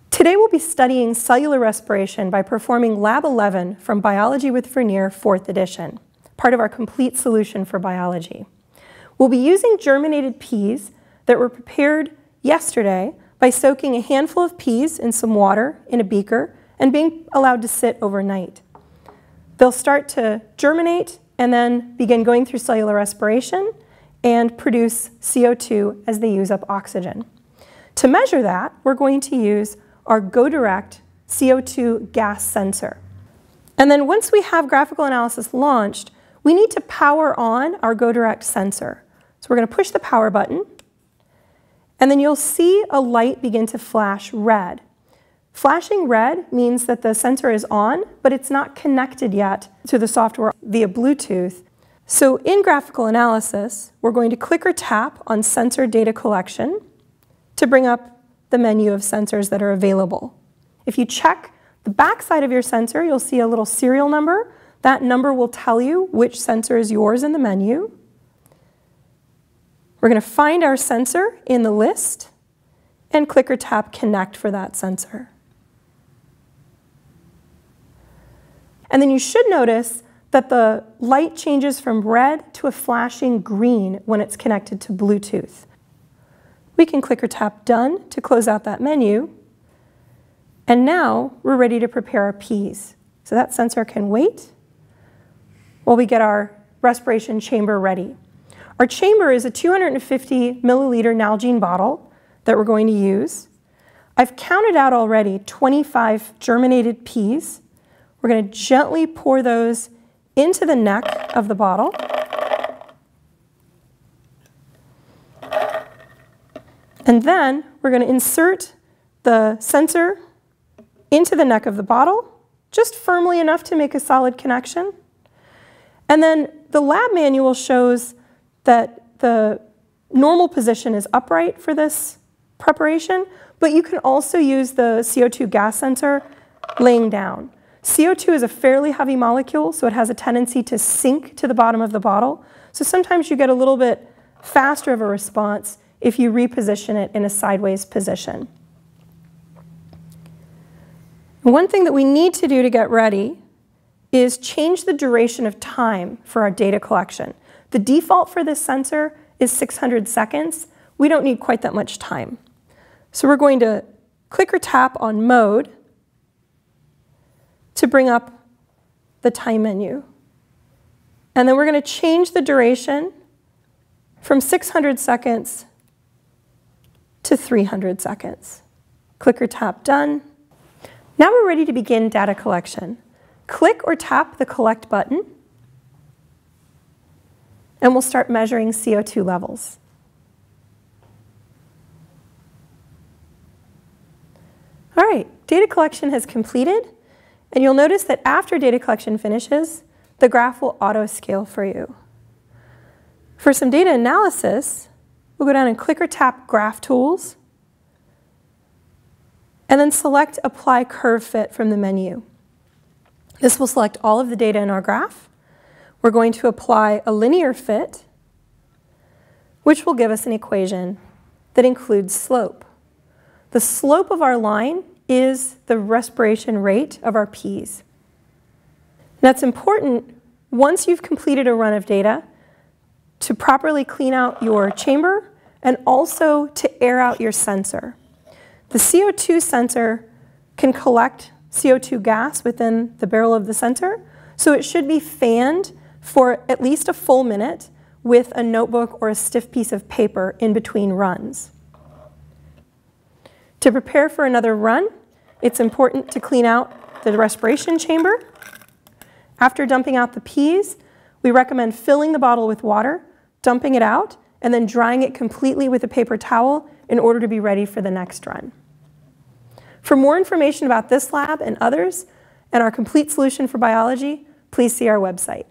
Today we'll be studying cellular respiration by performing Lab 11 from Biology with Vernier 4th edition, part of our complete solution for biology. We'll be using germinated peas that were prepared yesterday by soaking a handful of peas in some water in a beaker and being allowed to sit overnight. They'll start to germinate and then begin going through cellular respiration and produce CO₂ as they use up oxygen. To measure that, we're going to use our GoDirect CO₂ gas sensor. And then once we have graphical analysis launched, we need to power on our GoDirect sensor. So we're going to push the power button, and then you'll see a light begin to flash red. Flashing red means that the sensor is on, but it's not connected yet to the software via Bluetooth. So in graphical analysis, we're going to click or tap on Sensor Data Collection to bring up the menu of sensors that are available. If you check the back side of your sensor, you'll see a little serial number. That number will tell you which sensor is yours in the menu. We're going to find our sensor in the list and click or tap Connect for that sensor. And then you should notice that the light changes from red to a flashing green when it's connected to Bluetooth. We can click or tap Done to close out that menu. And now we're ready to prepare our peas. So that sensor can wait while we get our respiration chamber ready. Our chamber is a 250 milliliter Nalgene bottle that we're going to use. I've counted out already 25 germinated peas. We're going to gently pour those into the neck of the bottle. And then we're going to insert the sensor into the neck of the bottle, just firmly enough to make a solid connection. And then the lab manual shows that the normal position is upright for this preparation, but you can also use the CO₂ gas sensor laying down. CO₂ is a fairly heavy molecule, so it has a tendency to sink to the bottom of the bottle. So sometimes you get a little bit faster of a response if you reposition it in a sideways position. One thing that we need to do to get ready is change the duration of time for our data collection. The default for this sensor is 600 seconds. We don't need quite that much time. So we're going to click or tap on Mode to bring up the time menu. And then we're going to change the duration from 600 seconds to 300 seconds. Click or tap Done. Now we're ready to begin data collection. Click or tap the Collect button, and we'll start measuring CO₂ levels. All right, data collection has completed, and you'll notice that after data collection finishes, the graph will auto-scale for you. For some data analysis, we'll go down and click or tap Graph Tools, and then select Apply Curve Fit from the menu. This will select all of the data in our graph. We're going to apply a linear fit, which will give us an equation that includes slope. The slope of our line is the respiration rate of our peas. That's important once you've completed a run of data to properly clean out your chamber and also to air out your sensor. The CO₂ sensor can collect CO₂ gas within the barrel of the sensor, so it should be fanned for at least a full minute with a notebook or a stiff piece of paper in between runs. To prepare for another run, it's important to clean out the respiration chamber. After dumping out the peas, we recommend filling the bottle with water, dumping it out, and then drying it completely with a paper towel in order to be ready for the next run. For more information about this lab and others, and our complete solution for biology, please see our website.